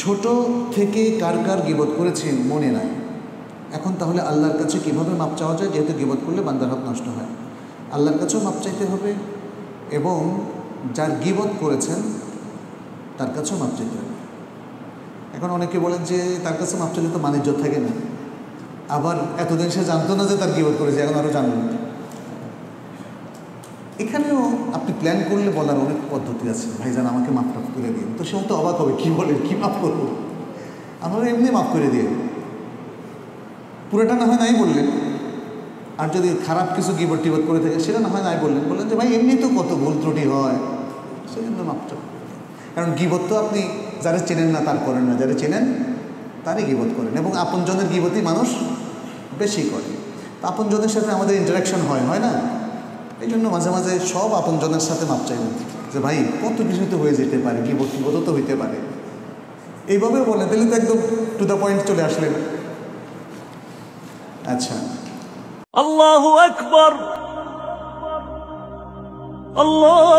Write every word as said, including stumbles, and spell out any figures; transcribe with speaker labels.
Speaker 1: ছোট থেকে কার কার গীবত করেছি মনে নাই, এখন তাহলে আল্লাহর কাছে কীভাবে মাপ চাওয়া যায়? যেহেতু গীবত করলে বান্দার হক নষ্ট হয়, আল্লাহর কাছেও মাপ চাইতে হবে এবং যার গীবত করেছেন তার কাছেও মাপ চাইতে হবে। এখন অনেকে বলেন যে তার কাছে মাপ চাইলে তো মানিজ্য থাকে না, আবার এতদিন সে জানতো না যে তার গীবত করেছে, এখন আরও জানল। এখানেও আপনি প্ল্যান করলে বলার অনেক পদ্ধতি আছে, ভাইজান আমাকে মাফ টাফ করে দিন, তো সে তো অবাক হবে, কী বলে, কী মাফ করবো? আমরা এমনি মাফ করে দিয়ে পুরোটা না হয় নাই বললেন, আর যদি খারাপ কিছু গীবত টিবত করে থাকে সেটা না হয় নাই বললেন, বললেন যে ভাই এমনি তো কত ভুল ত্রুটি হয়, সেজন্য মাফ টাফ। কারণ গীবত তো আপনি যারা চেনেন না তার করেন না, যারা চেনেন তারই গীবত করেন, এবং আপনজনের গীবতই মানুষ বেশি করে। আপনজনের সাথে আমাদের ইন্টারাকশন হয় হয় না, এই জন্য মাঝে মাঝে সব আপনজনের সাথে মাপ চাইবেন যে ভাই কত কিছু তো হয়ে যেতে পারে, গীবত গীবত তো হইতে পারে, এইভাবে বলেন, তাহলে তো একদম টু দ্য পয়েন্ট চলে আসলেন। আচ্ছা,
Speaker 2: আল্লাহু আকবার, আল্লাহ